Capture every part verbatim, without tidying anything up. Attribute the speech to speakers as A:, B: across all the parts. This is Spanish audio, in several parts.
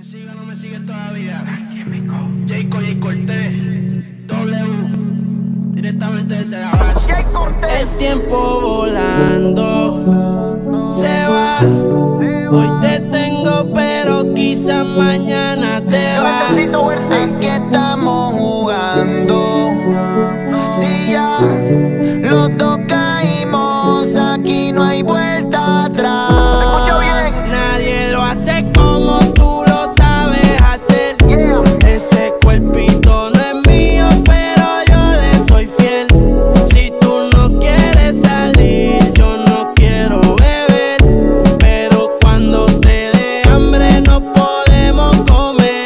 A: Me sigue o no me sigue todavía. Jayco, Jay Cortés, W, directamente desde la base.
B: El tiempo volando se va. Hoy te tengo, pero quizás mañana te vas.
C: ¿A qué estamos jugando? Si ya los dos caímos, aquí no hay vuelta atrás.
B: Nadie lo hace como tú lo sabes hacer. Ese cuerpito no es mío, pero yo le soy fiel. Si tú no quieres salir, yo no quiero beber. Pero cuando te dé hambre no podemos comer.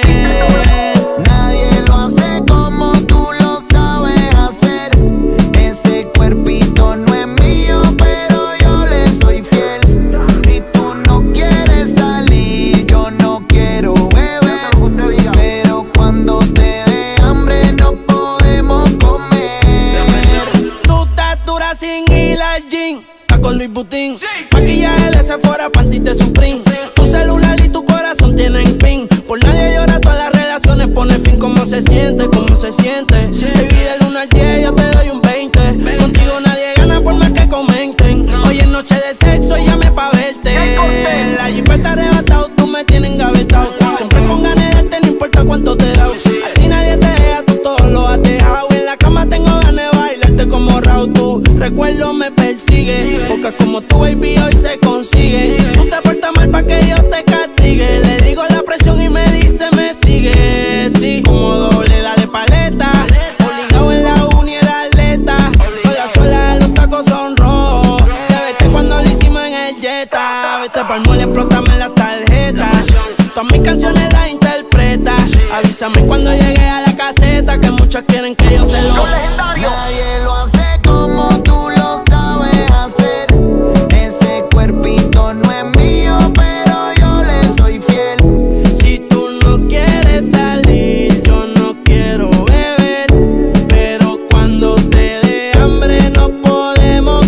C: Nadie lo hace como tú lo sabes hacer. Ese cuerpito no es mío, pero yo le soy fiel. Si tú no quieres salir, yo no quiero beber. Pero cuando te dé hambre no podemos comer.
B: Tu estatura sin ir al gym, está con Luis Butín. Maquillaje de Sephora, panty de Supreme. Tu celular y tu corazón tienen pin. Por nadie llora, todas las relaciones pone fin. ¿Cómo se siente? ¿Cómo se siente? Baby, del uno al diez yo te doy un veinte. Contigo nadie gana por más que comenten. Hoy es noche de sexo, llame pa' verte. La jipeta arrebatado, tú me tienes engavetado. Siempre con ganas de darte, no importa cuánto te da. A ti nadie te deja, tú todo lo has dejado. En la cama tengo ganas de bailarte como Raúl. Tu recuerdo me persigue, porque como tu baby hoy se consigue. Tú te portas mal pa' que Dios te castigue. Le digo la presión y me dice me sigue. Sí, como doble, dale paleta. Obligado en la uni era atleta. Con la suela de los tacos son rojos. Te vete cuando lo hicimos en el Jetta. Vete pa'l mall, explótame la tarjeta. Todas mis canciones las interpreta. Avísame cuando llegue a la caseta, que muchos quieren que yo se lo.
C: Nadie lo hace como tú lo sabes hacer. Ese cuerpito no es mío, pero yo le soy fiel.
B: Si tú no quieres salir, yo no quiero beber. Pero cuando te dé hambre no podemos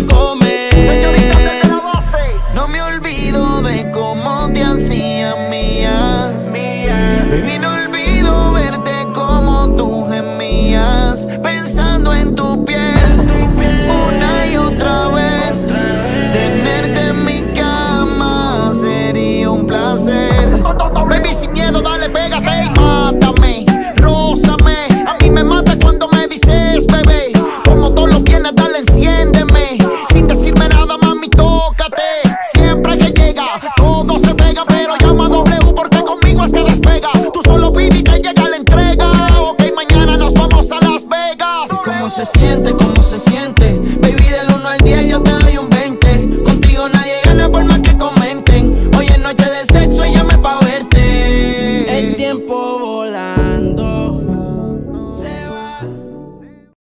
B: comer.
C: No me olvido de cómo te hacía mía. Baby, no olvido verte como tú gemías, pensando en tu piel una y otra vez. Tenerte en mi cama sería un placer. Baby, sin miedo, dale, pégate y mátame, rózame. A mí me mata cuando me dices, bebé. Como todos los viernes, dale, enciéndeme. Sin decirme nada, mami, tócate. Siempre que llega, todo se pega. Pero llama a W porque conmigo es que despega. Tú solo pide y te llega la entrega. Ok, mañana nos vamos a Las Vegas.
B: ¿Cómo se siente? ¿Cómo